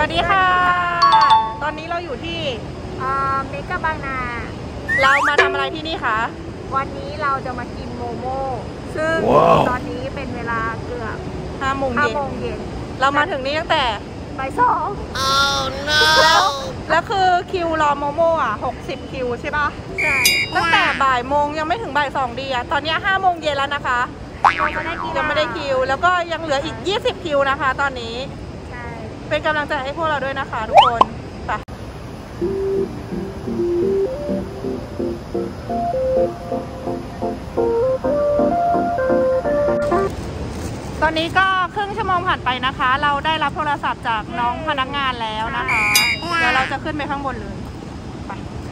วัสดีค่ะตอนนี้เราอยู่ที่เมกะบางนาเรามาทำอะไรที่นี่คะวันนี้เราจะมากินโมโม่ซึ่งตอนนี้เป็นเวลาเกือบ 5 โมงเย็นเรามาถึงนี่ตั้งแต่บ่าย 2 oh no แล้วคือคิวรอโมโม่60 คิวใช่ปะใช่ตั้งแต่บ่ายโมงยังไม่ถึงบ่าย 2ดีตอนนี้5 โมงเย็นแล้วนะคะยังไม่ได้คิวแล้วก็ยังเหลืออีก20 คิวนะคะตอนนี้ใช่เป็นกำลังใจให้พวกเราด้วยนะคะทุกคนไปตอนนี้ก็ครึ่งชั่วโมงผ่านไปนะคะเราได้รับโทรศัพท์จากน้องพนักงานแล้วนะคะเดี๋ยวเราจะขึ้นไปข้างบนเลยไป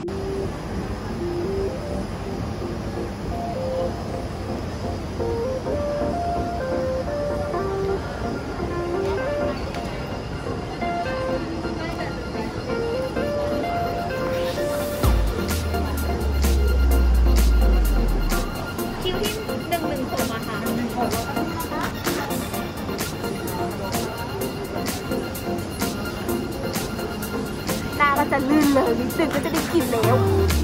คิวที่110อะค่ะหน้าก็จะลื่นเลยนิดนึงก็จะได้กินแล้ว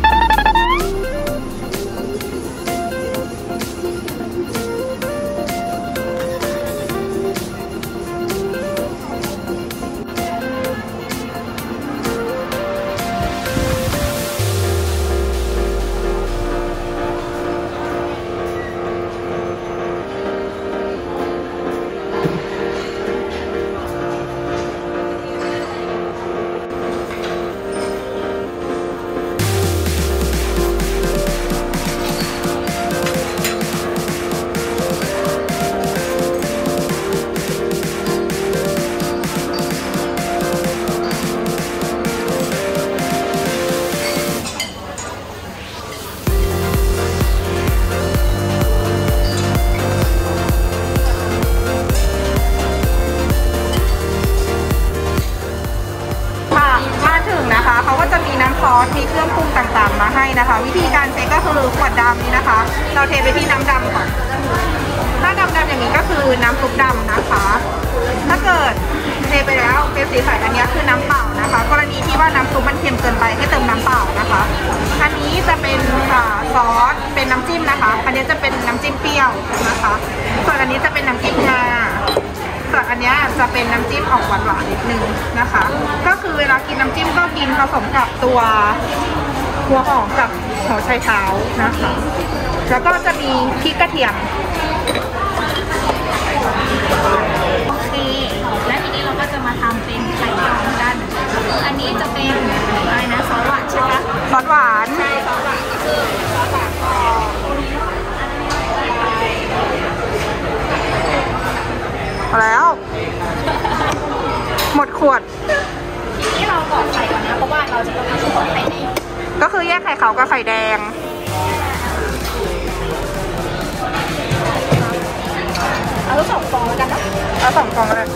เขาก็จะมีน้ำซอสมีเครื่องปรุงต่างๆมาให้นะคะวิธีการเช็คก็คือขวดดำนี้นะคะเราเทไปที่น้ำดำก่อนถ้าดำๆอย่างนี้ก็คือน้ำซุปดำนะคะถ้าเกิดเทไปแล้วเป็นสีใสอันนี้คือน้ำเปล่านะคะกรณีที่ว่าน้ำซุปมันเค็มเกินไปให้เติมน้ำเปล่านะคะอันนี้จะเป็นซอสเป็นน้ำจิ้มนะคะอันนี้จะเป็นน้ำจิ้มเปรี้ยวนะคะส่วนอันนี้จะเป็นน้ำจิ้มงาส่วนอันนี้จะเป็นน้ำจิ้มออกหวานๆนิดนึงนะคะก็คือเวลากินน้ำจิ้มก็กินผสมกับตัวหัวหอมกับหัวไชเท้านะคะแล้วก็จะมีพริกกระเทียมโอเคและทีนี้เราก็จะมาทำเป็นไข่ดองกันอันนี้จะเป็นอะไรนะซอสหวานใช่ไหมซอสหวานใช่ซอสหวานก็คือซอสหวานแล้วหมดขวดทีนี้เรากรอกไข่ก่อนนะเพราะว่าเราจะต้องผสมไข่แดงก็คือแยกไข่ขาวกับไข่แดงเอา2 ฟองแล้วกันนะเอา2 ฟองเลย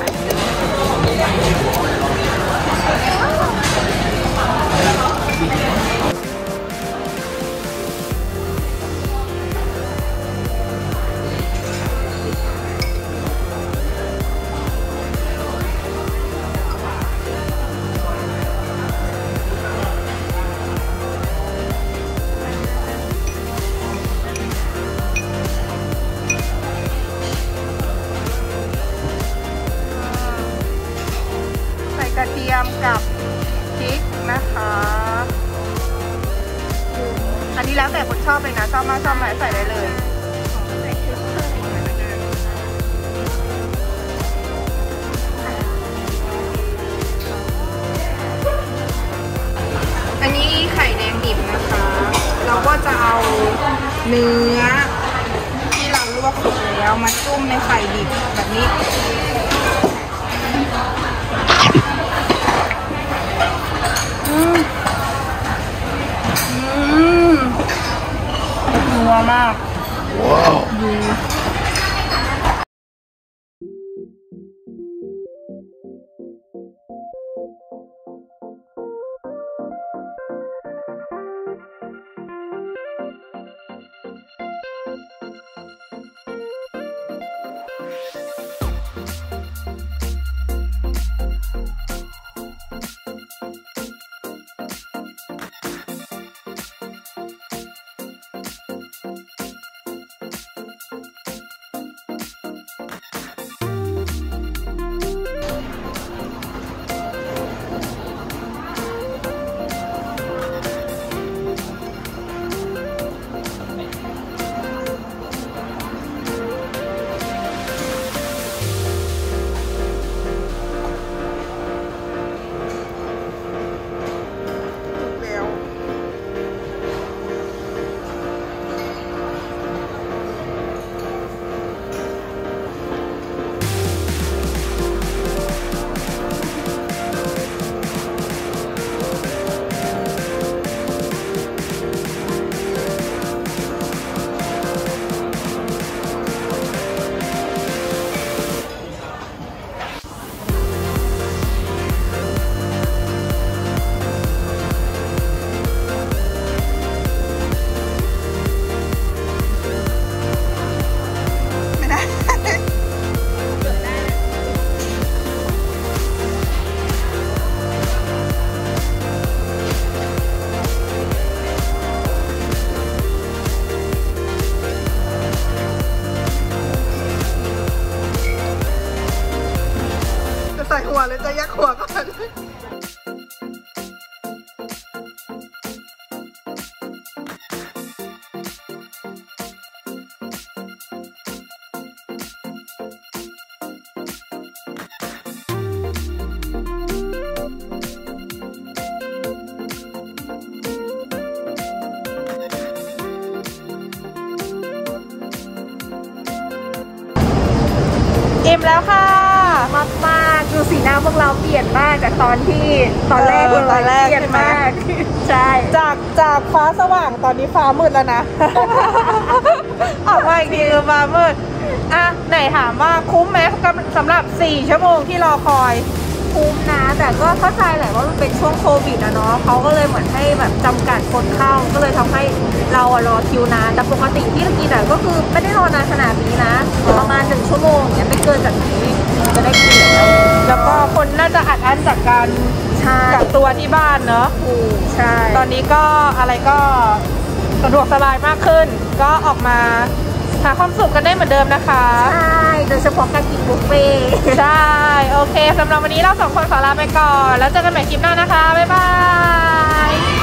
กระเทียมกับพริกนะคะอันนี้แล้วแต่คนชอบเลยนะชอบมากชอบน้อยใส่ได้เลยอันนี้ไข่แดงดิบนะคะเราก็จะเอาเนื้อที่เราลวกสุกแล้วมาจุ่มในไข่ดิบแบบนี้นัวมากว้าวส่หัวเลยจะยักหัวก่อนอิ่มแล้วค่ะมากๆดูสีหน้าพวกเราเปลี่ยนมากจากตอนแรกเปลี่ยนมากใช่จากฟ้าสว่างตอนนี้ฟ้ามืดแล้วนะ ออกมาอีกทีคือฟ้ามืดอ่ะไหนถามว่าคุ้มไหมสำหรับ4 ชั่วโมงที่รอคอยคุ้มนะแต่ก็เข้าใจแหละว่ามันเป็นช่วงโควิดอะเนาะเขาก็เลยเหมือนให้แบบจำกัดคนเข้าก็เลยทำให้เรารอคิวนานแต่ปกติที่เรากินอะก็คือไม่ได้รอนานขนาดนี้นะประมาณ1 ชั่วโมงเนี่ยไม่เกินจากนี้จะได้กินแล้วก็คนน่าจะอัดอั้นจากการกักตัวที่บ้านเนาะใช่ตอนนี้ก็อะไรก็สะดวกสบายมากขึ้นก็ออกมาหาความสุขกันได้เหมือนเดิมนะคะใช่โดยเฉพาะการกินบุฟเฟ่ใช่โอเคสำหรับวันนี้เรา2 คนขอลาไปก่อนแล้วเจอกันใหม่คลิปหน้านะคะบ๊ายบาย